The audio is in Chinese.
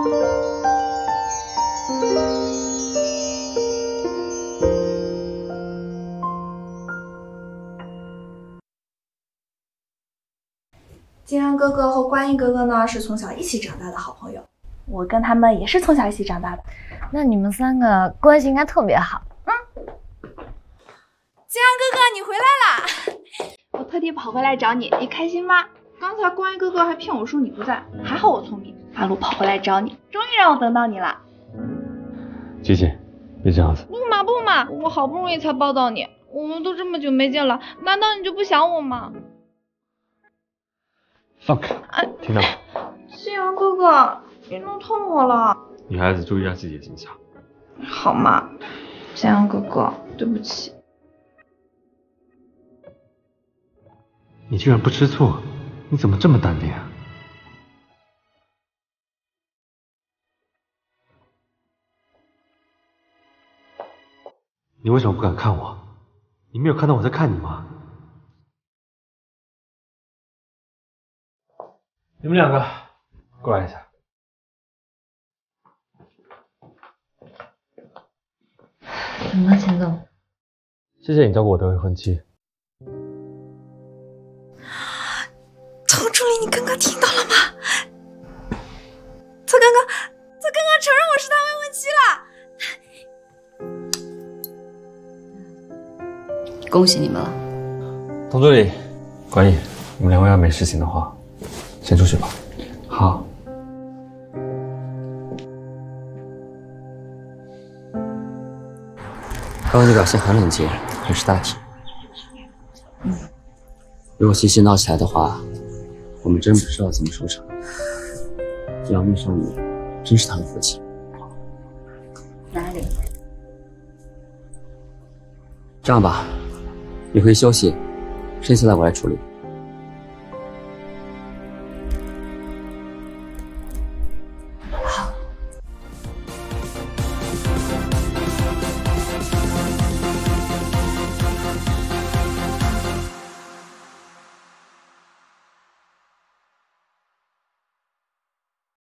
金安哥哥和观音哥哥呢是从小一起长大的好朋友，我跟他们也是从小一起长大的。 那你们3个关系应该特别好。 金安哥哥，你回来啦！我特地跑回来找你，你开心吗？刚才观音哥哥还骗我说你不在，还好我聪明，半路跑回来找你，终于让我等到你了。 姐姐，别这样子。 不嘛，我好不容易才抱到你，我们都这么久没见了，难道你就不想我吗？ 放开，听到没？ 金阳哥哥，你弄痛我了。 女孩子注意一下自己的形象。 好嘛，金阳哥哥，对不起。 你居然不吃醋，你怎么这么淡定啊？你为什么不敢看我？你没有看到我在看你吗？你们2个过来一下。 怎么了，钱总？ 谢谢你照顾我的未婚妻。 曹助理，你刚刚听到了吗？他刚刚承认我是他未婚妻了。 恭喜你们了。 童助理、管理，你们2位要没事情的话，先出去吧。好。 刚刚你表现很冷静，很识大体。如果西西闹起来的话，我们真不知道怎么收场。这样遇上你，真是他的福气。 哪里？ 这样吧，你回去休息，剩下的我来处理。